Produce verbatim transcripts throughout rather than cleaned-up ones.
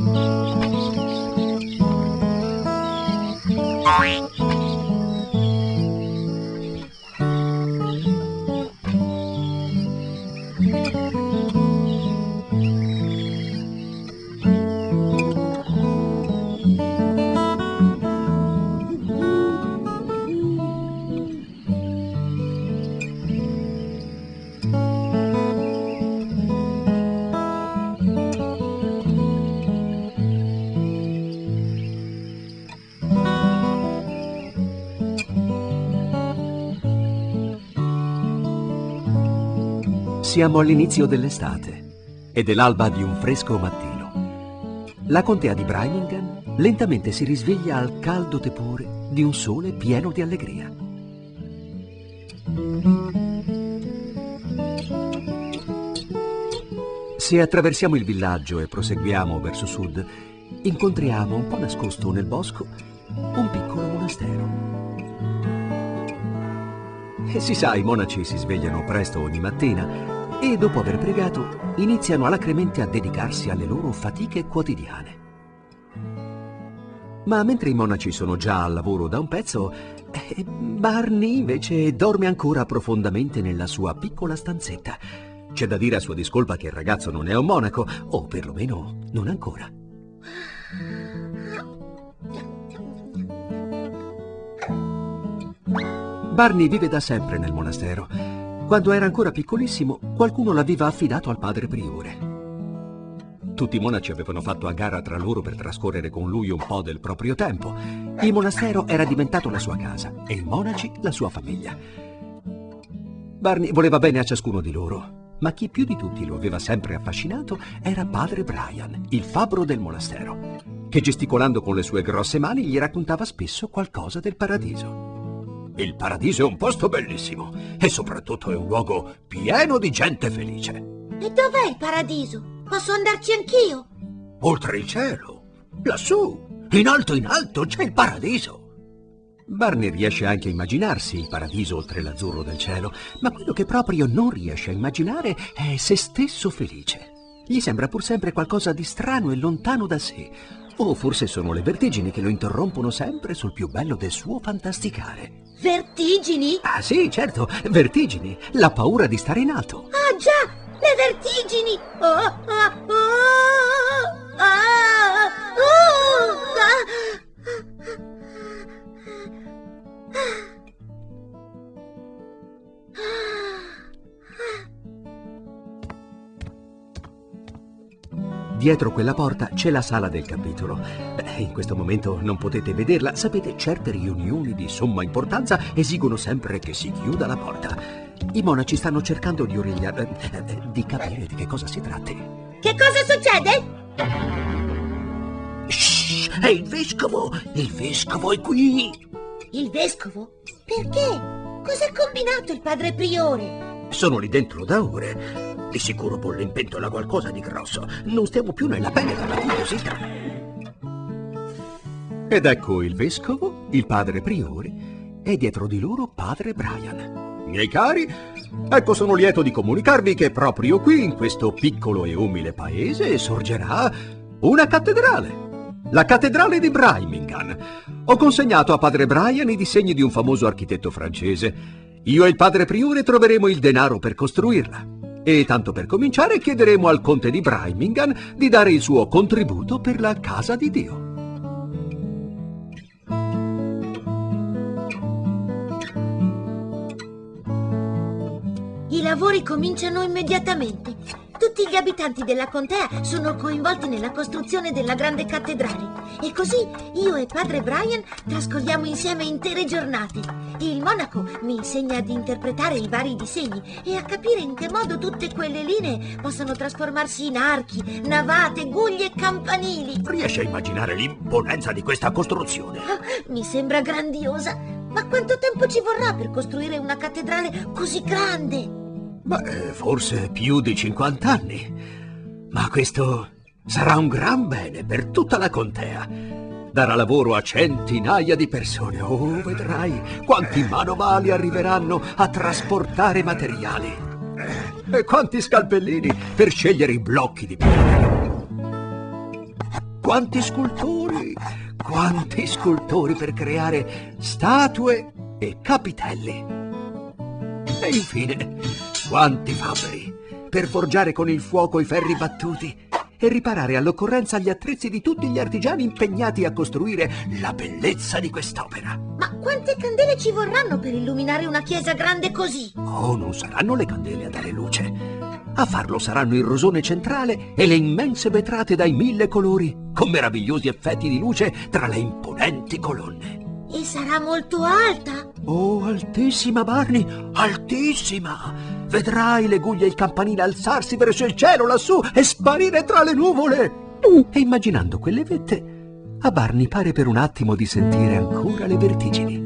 Siamo all'inizio dell'estate ed è l'alba di un fresco mattino. La contea di Brimmingham lentamente si risveglia al caldo tepore di un sole pieno di allegria. Se attraversiamo il villaggio e proseguiamo verso sud, incontriamo un po' nascosto nel bosco un piccolo monastero. E si sa, i monaci si svegliano presto ogni mattina e dopo aver pregato iniziano alacremente a dedicarsi alle loro fatiche quotidiane. Ma mentre i monaci sono già al lavoro da un pezzo, eh, Barney invece dorme ancora profondamente nella sua piccola stanzetta. C'è da dire a sua discolpa che il ragazzo non è un monaco, o perlomeno non ancora. Barney vive da sempre nel monastero. Quando era ancora piccolissimo, qualcuno l'aveva affidato al padre priore. Tutti i monaci avevano fatto a gara tra loro per trascorrere con lui un po' del proprio tempo. Il monastero era diventato la sua casa e i monaci la sua famiglia. Barney voleva bene a ciascuno di loro, ma chi più di tutti lo aveva sempre affascinato era padre Brian, il fabbro del monastero, che gesticolando con le sue grosse mani gli raccontava spesso qualcosa del paradiso. Il paradiso è un posto bellissimo e soprattutto è un luogo pieno di gente felice. E dov'è il paradiso? Posso andarci anch'io? Oltre il cielo, lassù, in alto in alto c'è il paradiso. Barney riesce anche a immaginarsi il paradiso oltre l'azzurro del cielo, ma quello che proprio non riesce a immaginare è se stesso felice. Gli sembra pur sempre qualcosa di strano e lontano da sé, o forse sono le vertigini che lo interrompono sempre sul più bello del suo fantasticare. Vertigini? Ah sì, certo, vertigini, la paura di stare in alto. Ah già, le vertigini! Oh, ah, oh, ah, oh, Dietro quella porta c'è la sala del capitolo. In questo momento non potete vederla. Sapete, certe riunioni di somma importanza esigono sempre che si chiuda la porta. I monaci stanno cercando di origliare, di capire di che cosa si tratti. Che cosa succede? Shh, è il vescovo! Il vescovo è qui! Il vescovo? Perché? Cosa ha combinato il padre priore? Sono lì dentro da ore. Di sicuro bolle in pentola qualcosa di grosso. Non stiamo più nella pelle della curiosità. Ed ecco il vescovo, il padre priore e dietro di loro padre Brian. Miei cari, ecco sono lieto di comunicarvi che proprio qui, in questo piccolo e umile paese, sorgerà una cattedrale. La cattedrale di Brimmingham. Ho consegnato a padre Brian i disegni di un famoso architetto francese. Io e il padre priore troveremo il denaro per costruirla. E tanto per cominciare chiederemo al conte di Brimmingham di dare il suo contributo per la casa di Dio. I lavori cominciano immediatamente. Tutti gli abitanti della contea sono coinvolti nella costruzione della grande cattedrale. E così io e padre Brian trascorriamo insieme intere giornate. Il monaco mi insegna ad interpretare i vari disegni e a capire in che modo tutte quelle linee possono trasformarsi in archi, navate, guglie e campanili. Riesci a immaginare l'imponenza di questa costruzione? Oh, mi sembra grandiosa. Ma quanto tempo ci vorrà per costruire una cattedrale così grande? Beh, forse più di cinquanta anni. Ma questo sarà un gran bene per tutta la contea. Darà lavoro a centinaia di persone. Oh, vedrai quanti manovali arriveranno a trasportare materiali. E quanti scalpellini per scegliere i blocchi di pietra. quanti scultori, quanti scultori per creare statue e capitelli. E infine, quanti fabbri per forgiare con il fuoco i ferri battuti e riparare all'occorrenza gli attrezzi di tutti gli artigiani impegnati a costruire la bellezza di quest'opera. Ma quante candele ci vorranno per illuminare una chiesa grande così? Oh, non saranno le candele a dare luce. A farlo saranno il rosone centrale e le immense vetrate dai mille colori, con meravigliosi effetti di luce tra le imponenti colonne. E sarà molto alta? Oh, altissima, Barney, altissima! Vedrai le guglie e il campanile alzarsi verso il cielo lassù e sparire tra le nuvole. E immaginando quelle vette, a Barney pare per un attimo di sentire ancora le vertigini.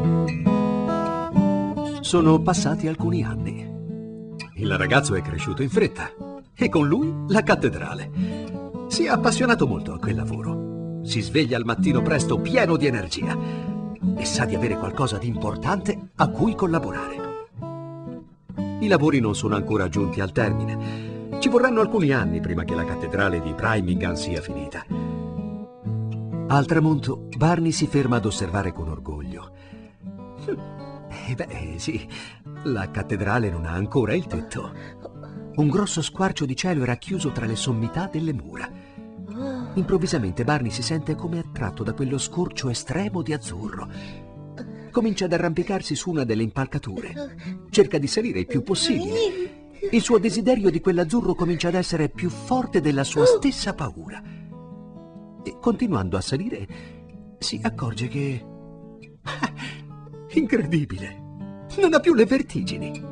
Sono passati alcuni anni. Il ragazzo è cresciuto in fretta e con lui la cattedrale. Si è appassionato molto a quel lavoro. Si sveglia al mattino presto pieno di energia e sa di avere qualcosa di importante a cui collaborare. I lavori non sono ancora giunti al termine. Ci vorranno alcuni anni prima che la cattedrale di Birmingham sia finita. Al tramonto, Barney si ferma ad osservare con orgoglio. Eh beh, sì, la cattedrale non ha ancora il tetto. Un grosso squarcio di cielo era chiuso tra le sommità delle mura. Improvvisamente Barney si sente come attratto da quello scorcio estremo di azzurro. Comincia ad arrampicarsi su una delle impalcature. Cerca di salire il più possibile. Il suo desiderio di quell'azzurro comincia ad essere più forte della sua stessa paura. E continuando a salire, si accorge che... Incredibile! Non ha più le vertigini.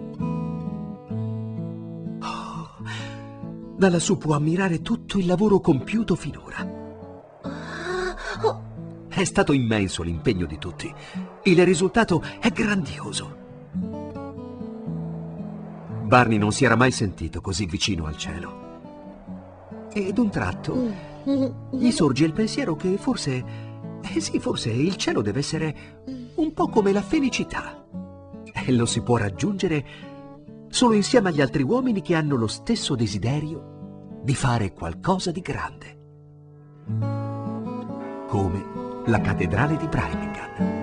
Oh, da lassù può ammirare tutto il lavoro compiuto finora. È stato immenso l'impegno di tutti. Il risultato è grandioso. Barney non si era mai sentito così vicino al cielo. E d'un tratto gli sorge il pensiero che forse, eh sì, forse il cielo deve essere un po' come la felicità. E lo si può raggiungere solo insieme agli altri uomini che hanno lo stesso desiderio di fare qualcosa di grande. Come la cattedrale di Birmingham.